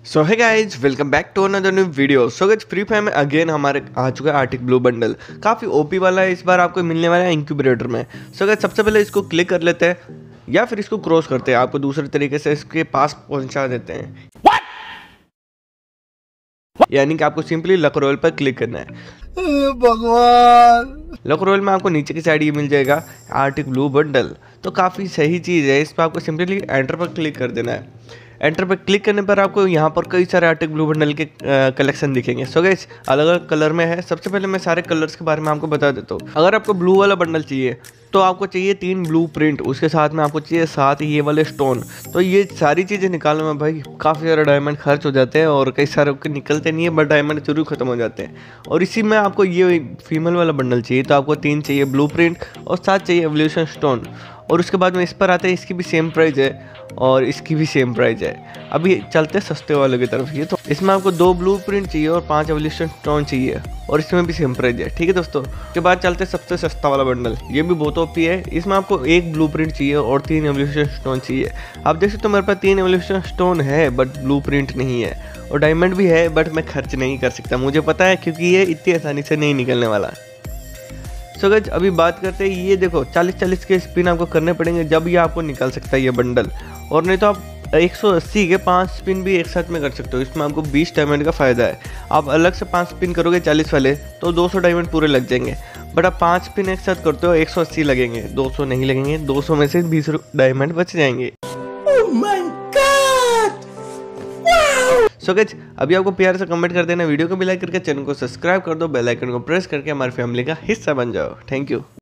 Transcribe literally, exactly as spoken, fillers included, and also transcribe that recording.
सो है guys, welcome back to another new video. So guys, free fire में again हमारे आ चुका है आर्टिक ब्लू बंडल। काफ़ी ओपी वाला है, इस बार आपको मिलने वाला है इंक्यूबरेटर में। सो गाइज, सबसे पहले इसको क्लिक कर लेते हैं या फिर इसको क्रॉस करते हैं, आपको दूसरे तरीके से इसके पास पहुंचा देते हैं। यानी कि आपको सिंपली लक रोल पर क्लिक करना है। भगवान, लक रोल में आपको नीचे की साइड ये मिल जाएगा आर्टिक ब्लू बंडल। तो काफ़ी सही चीज़ है, इस पर आपको सिंपली एंटर पर क्लिक कर देना है। एंटर पर क्लिक करने पर आपको यहाँ पर कई सारे आर्टिक ब्लू बंडल के कलेक्शन दिखेंगे। सो गाइस, अलग अलग कलर में है। सबसे पहले मैं सारे कलर्स के बारे में आपको बता देता हूँ। अगर आपको ब्लू वाला बंडल चाहिए तो आपको चाहिए तीन ब्लू प्रिंट, उसके साथ में आपको चाहिए सात ये वाले स्टोन। तो ये सारी चीज़ें निकालने में भाई काफ़ी सारे डायमंड खर्च हो जाते हैं और कई सारे निकलते नहीं है, बट डायमंड जरूर खत्म हो जाते हैं। और इसी में आपको ये फीमेल वाला बंडल चाहिए तो आपको तीन चाहिए ब्लू प्रिंट और सात चाहिए एवोल्यूशन स्टोन। और उसके बाद में इस पर आते हैं, इसकी भी सेम प्राइस है और इसकी भी सेम प्राइस है। अभी चलते हैं सस्ते वाले की तरफ। ये तो इसमें आपको दो ब्लू प्रिंट चाहिए और पांच एवोल्यूशन स्टोन चाहिए और इसमें भी सेम प्राइस है। ठीक है दोस्तों, उसके बाद चलते हैं सबसे सस्ता वाला बंडल। ये भी बहुत ओपी है। इसमें आपको एक ब्लू प्रिंट चाहिए और तीन एवोल्यूशन स्टोन चाहिए। आप देख सकते हो मेरे पास तीन एवोल्यूशन स्टोन है बट ब्लू प्रिंट नहीं है, और डायमंड भी है बट मैं खर्च नहीं कर सकता, मुझे पता है, क्योंकि ये इतनी आसानी से नहीं निकलने वाला। सो गाइस, अभी बात करते हैं, ये देखो चालीस चालीस के स्पिन आपको करने पड़ेंगे जब ये आपको निकल सकता है ये बंडल। और नहीं तो आप एक सौ अस्सी के पांच स्पिन भी एक साथ में कर सकते हो। इसमें आपको बीस डायमंड का फायदा है। आप अलग से पांच स्पिन करोगे चालीस वाले तो दो सौ डायमंड पूरे लग जाएंगे, बट आप पांच स्पिन एक साथ करते हो एक सौ अस्सी लगेंगे, दो सौ नहीं लगेंगे। दो सौ में से बीस डायमंड बच जाएंगे। सो गाइस, अभी आपको प्यार से कमेंट कर देना, वीडियो को भी लाइक करके चैनल को सब्सक्राइब कर दो, बेल आइकन को प्रेस करके हमारी फैमिली का हिस्सा बन जाओ। Thank you.